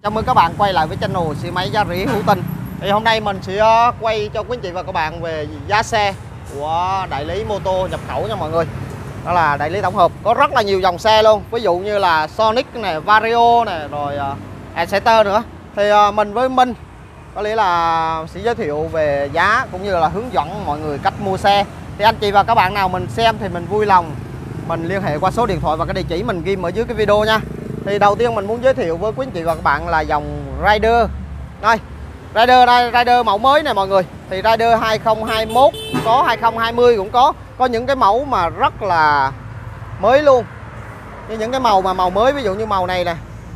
Chào mừng các bạn quay lại với channel xe máy giá rẻ hữu tình. Thì hôm nay mình sẽ quay cho quý anh chị và các bạn về giá xe của đại lý mô tô nhập khẩu nha mọi người. Đó là đại lý tổng hợp, có rất là nhiều dòng xe luôn. Ví dụ như là Sonic này, Vario này, rồi Exciter nữa. Thì mình với Minh có lẽ là sẽ giới thiệu về giá cũng như là hướng dẫn mọi người cách mua xe. Thì anh chị và các bạn nào mình xem thì mình vui lòng mình liên hệ qua số điện thoại và cái địa chỉ mình ghim ở dưới cái video nha. Thì đầu tiên mình muốn giới thiệu với quý anh chị và các bạn là dòng Rider. Đây, Rider đây, Rider mẫu mới này mọi người. Thì Rider 2021 có, 2020 cũng có những cái mẫu mà rất là mới luôn. Như những cái màu mà màu mới, ví dụ như màu này nè,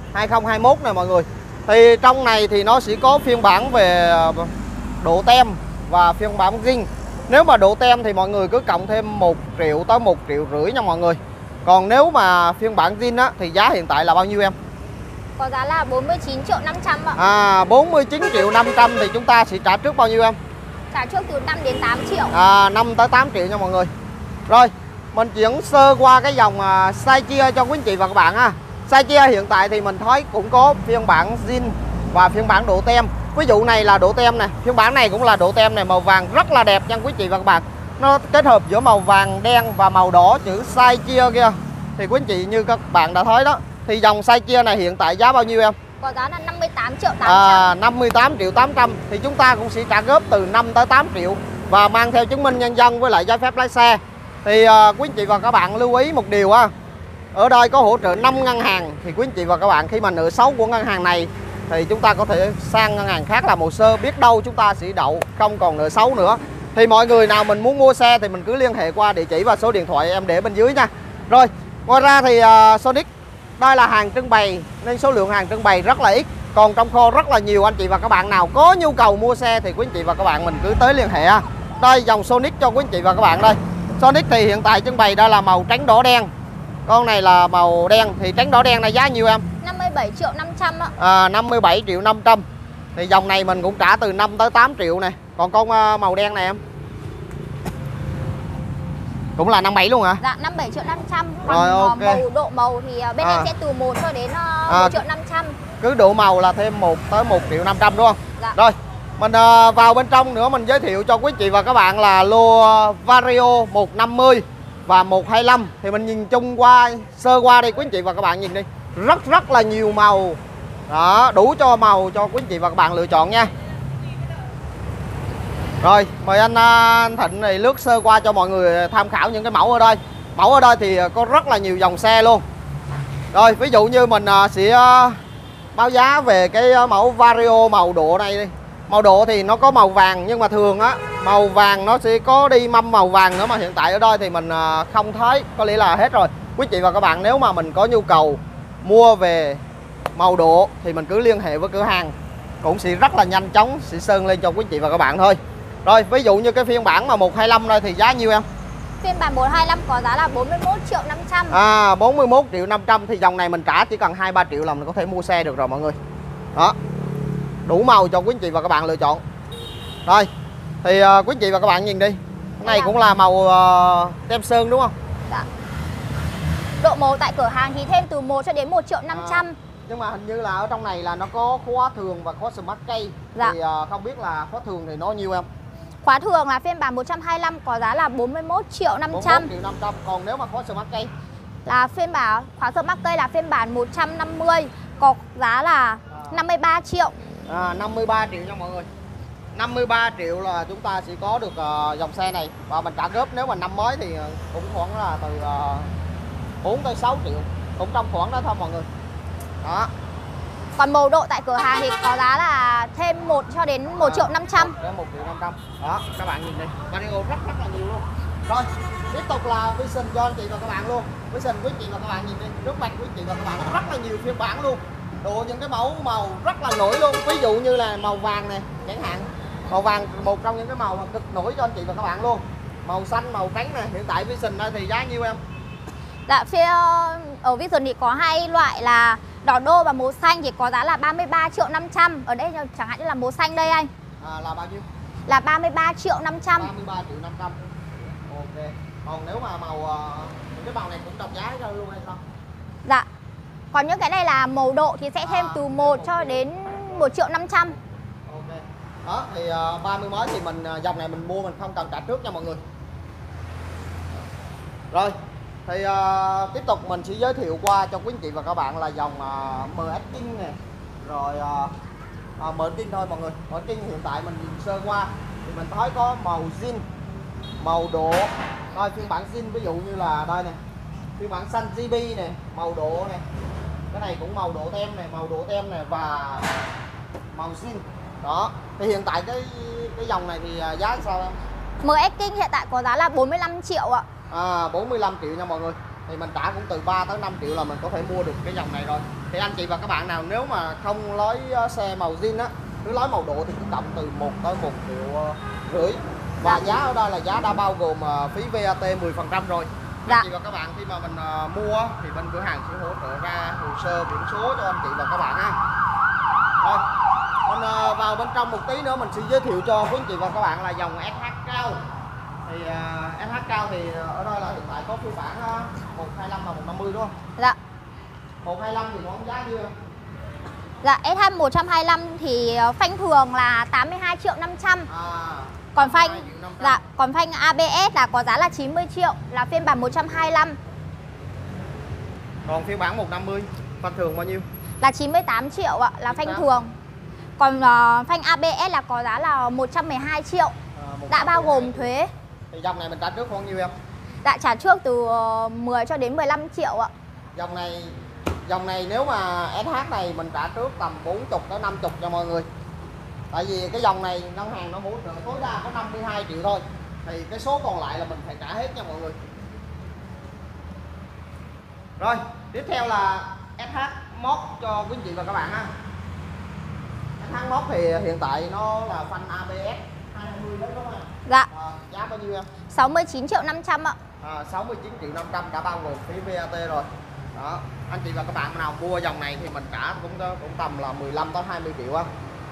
2021 nè mọi người. Thì trong này thì nó sẽ có phiên bản về độ tem và phiên bản zin. Nếu mà độ tem thì mọi người cứ cộng thêm 1 triệu tới 1,5 triệu nha mọi người. Còn nếu mà phiên bản zin á thì giá hiện tại là bao nhiêu em? Có giá là 49.500.000 ạ. 49.500.000 thì chúng ta sẽ trả trước bao nhiêu em? Trả trước từ 5 đến 8 triệu. 5 tới 8 triệu nha mọi người. Rồi, mình chuyển sơ qua cái dòng size chia cho quý anh chị và các bạn ha. Size chia hiện tại thì mình thấy cũng có phiên bản zin và phiên bản độ tem. Ví dụ này là độ tem này, phiên bản này cũng là độ tem này, màu vàng rất là đẹp nha quý anh chị và các bạn. Nó kết hợp giữa màu vàng đen và màu đỏ chữ size chia kia. Thì quý anh chị như các bạn đã thấy đó. Thì dòng size chia này hiện tại giá bao nhiêu em? Có giá là 58.800.000. 58.800.000 thì chúng ta cũng sẽ trả góp từ 5 tới 8 triệu và mang theo chứng minh nhân dân với lại giấy phép lái xe. Thì quý anh chị và các bạn lưu ý một điều á, ở đây có hỗ trợ 5 ngân hàng. Thì quý anh chị và các bạn khi mà nợ xấu của ngân hàng này thì chúng ta có thể sang ngân hàng khác làm hồ sơ, biết đâu chúng ta sẽ đậu không còn nợ xấu nữa. Thì mọi người nào mình muốn mua xe thì mình cứ liên hệ qua địa chỉ và số điện thoại em để bên dưới nha. Rồi, ngoài ra thì Sonic đây là hàng trưng bày nên số lượng hàng trưng bày rất là ít, còn trong kho rất là nhiều. Anh chị và các bạn nào có nhu cầu mua xe thì quý anh chị và các bạn mình cứ tới liên hệ. Đây dòng Sonic cho quý anh chị và các bạn đây. Sonic thì hiện tại trưng bày đây là màu trắng đỏ đen. Con này là màu đen, thì trắng đỏ đen này giá nhiêu em? 57.500.000 ạ. 57.500.000. Thì dòng này mình cũng trả từ 5 tới 8 triệu nè. Còn con màu đen này em? Cũng là 57 luôn hả? Dạ 57.500.000. Rồi ok. Độ màu thì bên em sẽ từ 1 cho đến 1.500.000. Cứ độ màu là thêm 1 tới 1.500.000 đúng không? Dạ. Rồi, mình vào bên trong nữa mình giới thiệu cho quý chị và các bạn là lô Vario 150 và 125. Thì mình nhìn chung qua sơ qua đây quý anh chị và các bạn nhìn đi. Rất là nhiều màu. Đó, đủ cho màu cho quý anh chị và các bạn lựa chọn nha. Rồi, mời anh Thịnh này lướt sơ qua cho mọi người tham khảo những cái mẫu ở đây. Mẫu ở đây thì có rất là nhiều dòng xe luôn. Rồi, ví dụ như mình sẽ báo giá về cái mẫu Vario màu độ này đi. Màu độ thì nó có màu vàng, nhưng mà thường á màu vàng nó sẽ có đi mâm màu vàng nữa, mà hiện tại ở đây thì mình không thấy, có lẽ là hết rồi. Quý chị và các bạn nếu mà mình có nhu cầu mua về màu độ thì mình cứ liên hệ với cửa hàng, cũng sẽ rất là nhanh chóng sẽ sơn lên cho quý chị và các bạn thôi. Rồi, ví dụ như cái phiên bản mà 125 đây thì giá nhiêu em? Phiên bản 125 có giá là 41.500.000. 41.500.000 thì dòng này mình trả chỉ cần 2-3 triệu là mình có thể mua xe được rồi mọi người. Đó. Đủ màu cho quý anh chị và các bạn lựa chọn. Rồi, thì quý anh chị và các bạn nhìn đi. Cái này cũng là màu tem sơn đúng không? Dạ. Độ màu tại cửa hàng thì thêm từ 1 cho đến 1.500.000. Nhưng mà hình như là ở trong này là nó có khóa thường và khóa Smart Key. Dạ. Thì không biết là khóa thường thì nó nhiêu em? Khóa thường là phiên bản 125 có giá là 41.500.000. 41.500.000. Còn nếu mà khóa Smart Key là phiên bản khóa Smart Key là phiên bản 150 có giá là 53 triệu. 53 triệu nha mọi người. 53 triệu là chúng ta sẽ có được dòng xe này. Và mình trả góp nếu mà năm mới thì cũng khoảng là từ 4 tới 6 triệu. Cũng trong khoảng đó thôi mọi người. Đó. Còn màu độ tại cửa hàng thì có giá là thêm 1 cho đến 1.500.000. Đến 1.500.000. Đó, các bạn nhìn đi. Vario rất là nhiều luôn. Rồi, tiếp tục là Vision cho anh chị và các bạn luôn. Vision quý chị và các bạn nhìn đi. Trước mặt quý chị và các bạn rất là nhiều phiên bản luôn. Đồ những cái màu rất là nổi luôn. Ví dụ như là màu vàng này chẳng hạn. Màu vàng một trong những cái màu mà cực nổi cho anh chị và các bạn luôn. Màu xanh, màu trắng này. Hiện tại Vision đây thì giá nhiêu em? Dạ, ở Vision thì có hai loại là đỏ đô và màu xanh thì có giá là 33.500.000. Ở đây chẳng hạn như là màu xanh đây anh. Là bao nhiêu? Là 33.500.000. 33.500.000. Ok. Còn nếu mà màu những cái màu này cũng đồng giá ra luôn hay sao? Dạ. Còn những cái này là màu độ thì sẽ thêm từ 1 cho đến 1.500.000. Ok. Đó thì 30 mới thì mình dòng này mình mua mình không cần trả trước nha mọi người. Rồi thì tiếp tục mình sẽ giới thiệu qua cho quý anh chị và các bạn là dòng MS King nè. Rồi MS King thôi mọi người. MS King hiện tại mình nhìn sơ qua thì mình thấy có màu zin, màu độ. Rồi phiên bản zin ví dụ như là đây nè, phiên bản xanh GB nè, màu độ nè, cái này cũng màu độ tem này, màu độ tem này và màu zin. Đó thì hiện tại cái dòng này thì giá sao em? MS King hiện tại có giá là 45 triệu ạ. 45 triệu nha mọi người. Thì mình trả cũng từ 3 tới 5 triệu là mình có thể mua được cái dòng này rồi. Thì anh chị và các bạn nào nếu mà không lấy xe màu zin á, cứ lấy màu độ thì cứ cộng từ 1 tới 1,5 triệu. Và giá ở đây là giá đã bao gồm phí VAT 10% rồi. Anh chị và các bạn khi mà mình mua thì bên cửa hàng sẽ hỗ trợ ra hồ sơ biển số cho anh chị và các bạn ha. Rồi, mình vào bên trong một tí nữa mình sẽ giới thiệu cho quý anh chị và các bạn là dòng SH cao. Thì SH cao thì ở đây là hiện tại có phiên bản 125 và 150 đúng không? Dạ. 125 thì nó giá nhiêu? Dạ, SH 125 thì phanh thường là 82.500.000. Còn phanh còn phanh ABS là có giá là 90 triệu, là phiên bản 125. Còn phiên bản 150 phanh thường bao nhiêu? Là 98 triệu ạ, là phanh thường. Còn phanh ABS là có giá là 112 triệu. Đã bao gồm thuế. Thì dòng này mình trả trước khoảng nhiêu em? Đã trả trước từ 10 cho đến 15 triệu ạ. Dòng này nếu mà SH này mình trả trước tầm 40 tới 50 cho mọi người. Tại vì cái dòng này ngân hàng nó hỗ trợ tối đa có 52 triệu thôi. Thì cái số còn lại là mình phải trả hết nha mọi người. Rồi, tiếp theo là SH mod cho quý anh chị và các bạn ha. SH mod thì hiện tại nó là phanh ABS 20 đấy đúng không? Dạ. Giá bao nhiêu em? 69.500.000 ạ. 69.500.000 đã bao gồm phí VAT rồi. Đó, anh chị và các bạn nào mua dòng này thì mình trả cũng tầm là 15 tới 20 triệu á.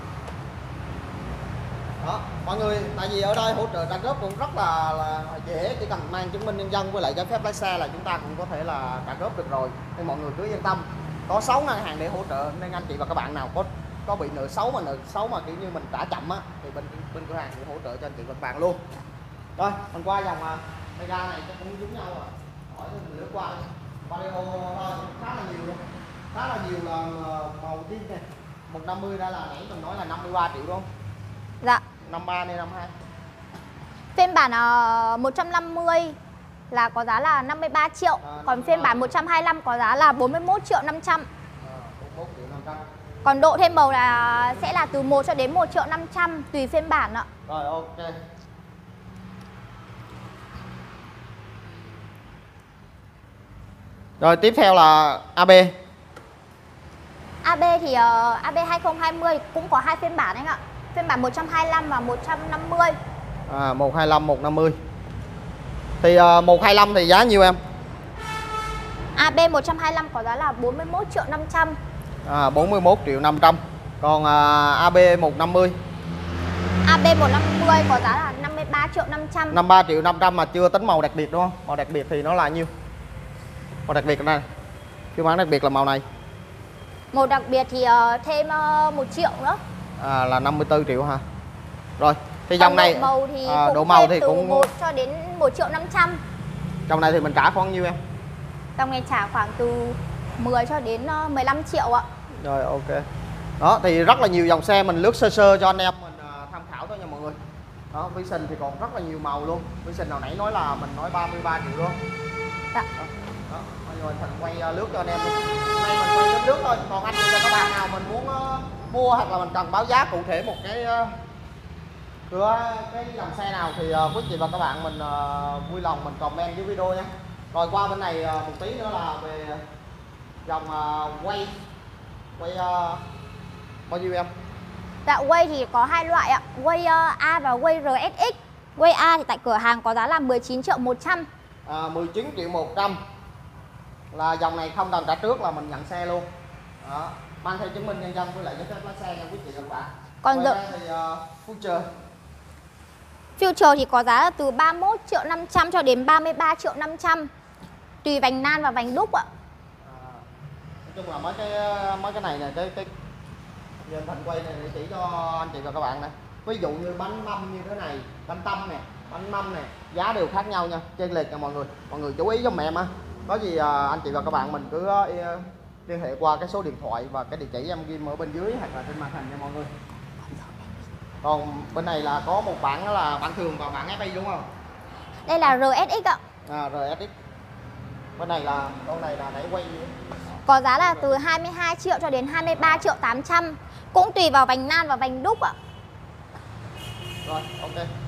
Đó, mọi người tại vì ở đây hỗ trợ trả góp cũng rất là dễ, chỉ cần mang chứng minh nhân dân với lại giấy phép lái xe là chúng ta cũng có thể là trả góp được rồi. Nên mọi người cứ yên tâm. Có 6 ngân hàng để hỗ trợ nên anh chị và các bạn nào có bị nợ xấu mà kiểu như mình trả chậm á thì bên cửa hàng sẽ hỗ trợ cho anh chị và các bạn luôn. Rồi, mình qua dòng Mega này chắc cũng giống nhau rồi. Hỏi mình lướt qua Vario khá là nhiều luôn. Khá là nhiều là màu tin này. 150 ra là nãy mình nói là 53 triệu đúng không? Dạ. 53 này 52. Phiên bản 150 là có giá là 53 triệu. Còn phiên bản 125 có giá là 41.500.000. 41 triệu 500. Còn độ thêm màu là sẽ là từ 1 cho đến 1.500.000 tùy phiên bản ạ. Rồi ok. Rồi tiếp theo là AB. AB thì AB 2020 cũng có 2 phiên bản anh ạ. Phiên bản 125 và 150. 125, 150. Thì 125 thì giá nhiêu em? AB 125 có giá là 41.500.000. 41.500.000. Còn AB 150. AB 150 có giá là 53.500.000. 53.500.000 mà chưa tính màu đặc biệt đúng không? Màu đặc biệt thì nó là nhiêu? Màu đặc biệt là này. Phiên bản đặc biệt là màu này. Màu đặc biệt thì thêm 1 triệu nữa. Là 54 triệu ha. Rồi, thì dòng này độ màu thì độ màu thì từ cũng 1 cho đến 1.500.000. Dòng này thì mình trả khoảng nhiêu em? Dòng này trả khoảng từ 10 cho đến 15 triệu ạ. Rồi ok. Đó thì rất là nhiều dòng xe, mình lướt sơ sơ cho anh em mình tham khảo thôi nha mọi người. Đó, Vision thì còn rất là nhiều màu luôn. Vision nào nãy nói là mình nói 33 triệu luôn. Dạ. Đó, mọi người mình quay lướt cho anh em luôn. Nay mình quay lướt thôi. Còn anh chị và các bạn nào mình muốn mua hoặc là mình cần báo giá cụ thể một cái dòng xe nào thì quý chị và các bạn mình vui lòng mình comment dưới video nhé. Rồi qua bên này một tí nữa là về dòng quay bao nhiêu em? Dạ, quay thì có 2 loại ạ. Quay A và quay RSX. Quay A thì tại cửa hàng có giá là 19.100.000. 19.100.000 là dòng này không cần trả trước là mình nhận xe luôn. Đó, mang theo chứng minh nhân dân với lại giấy phép lái xe nha quý chị và các bạn. Còn giờ thì Future thì có giá là từ 31.500.000 cho đến 33.500.000 tùy vành nan và vành đúc ạ. chung là mấy cái này nè, cái giờ anh Thành quay này để chỉ cho anh chị và các bạn nè. Ví dụ như bánh mâm như thế này, bánh tâm nè, bánh mâm nè, giá đều khác nhau nha, chênh lệch nha mọi người chú ý giùm em á. Có gì anh chị và các bạn mình cứ liên hệ qua cái số điện thoại và cái địa chỉ em ghi ở bên dưới hoặc là trên màn hình nha mọi người. Còn bên này là có một bản đó là bản thường và bản FI đúng không? Đây là RSX ạ. RSX. Bên này là con này là nãy quay Có giá là từ 22 triệu cho đến 23 triệu 800. Cũng tùy vào vành nan và vành đúc ạ. rồi, ok.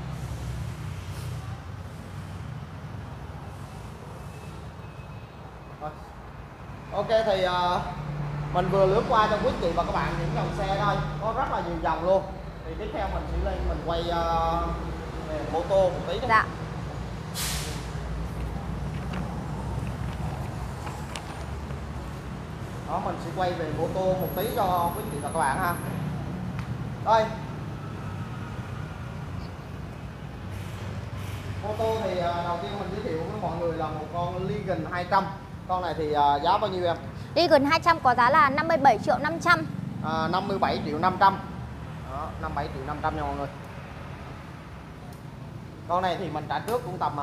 Rồi. Ok thì mình vừa lướt qua cho quý chị và các bạn những dòng xe thôi, có rất là nhiều dòng luôn. Thì tiếp theo mình sẽ lên mình quay về mô tô một tí. Dạ. Đó, mình sẽ quay về mô tô một tí cho quý chị và các bạn ha. Đây. Mô tô thì đầu tiên mình giới thiệu với mọi người là một con Legion 200. Con này thì giá bao nhiêu em? Legion 200 có giá là 57 triệu 500. 57 triệu 500. Đó, 57 triệu 500 nha mọi người. Con này thì mình trả trước cũng tầm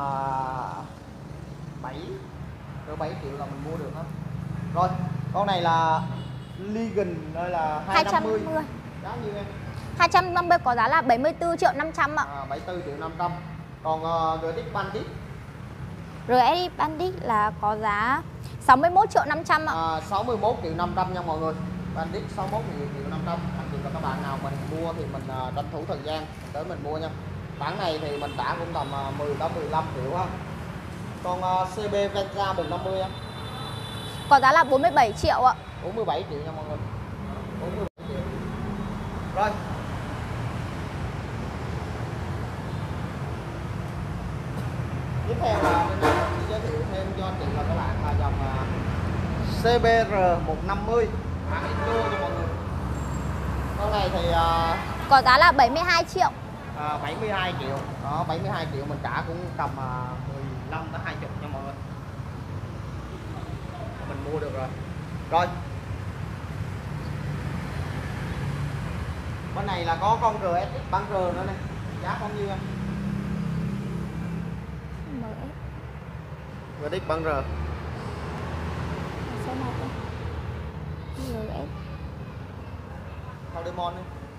7 triệu là mình mua được đó. Rồi, con này là Legion đây là 250. Giá nhiêu em? 250 có giá là 74 triệu 500 ạ. 74 triệu 500. Còn GTX Bandit. RSX Bandit là có giá 61 triệu 500 ạ. 61 triệu 500 nha mọi người. Bandit 61 triệu 500. Anh chị và các bạn nào mình mua thì mình tranh thủ thời gian tới mình mua nha. Bản này thì mình trả cũng tầm 10 tới 15 triệu á. Còn CB Venza 150 á. Có giá là 47 triệu ạ. 47 triệu nha mọi người. 47 triệu. Rồi. Tiếp theo là bên đây mình sẽ giới thiệu thêm cho anh chị và các bạn là dòng CBR 150 hãng Indo cho mọi người. Con này thì có giá là 72 triệu. 72 triệu. Đó, 72 triệu mình trả cũng tầm 15 tới 20 nha mọi người. Mình mua được rồi. Rồi. Bên này là có con RSX bản R nữa nè. Giá bao nhiêu em? RSX bản R. Thôi Demon đi.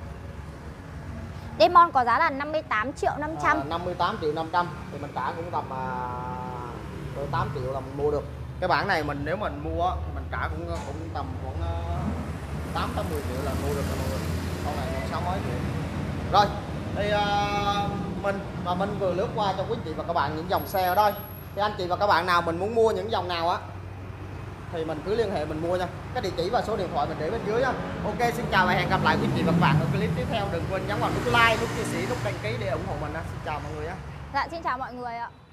Demon có giá là 58 triệu 500. 58 triệu 500 thì mình trả cũng tầm 8 triệu là mình mua được. Cái bản này mình nếu mình mua mình trả cũng tầm khoảng 8 tới 10 triệu là mua được rồi mọi người. Con này còn 6 mấy triệu. Rồi, thì mình vừa lướt qua cho quý chị và các bạn những dòng xe ở đây. Thì anh chị và các bạn nào mình muốn mua những dòng nào á thì mình cứ liên hệ mình mua nha. Cái địa chỉ và số điện thoại mình để bên dưới nha. Ok, xin chào và hẹn gặp lại quý chị và các bạn ở clip tiếp theo. Đừng quên nhấn vào nút like, nút chia sẻ, nút đăng ký để ủng hộ mình nha. Xin chào mọi người nhé. Dạ, xin chào mọi người ạ.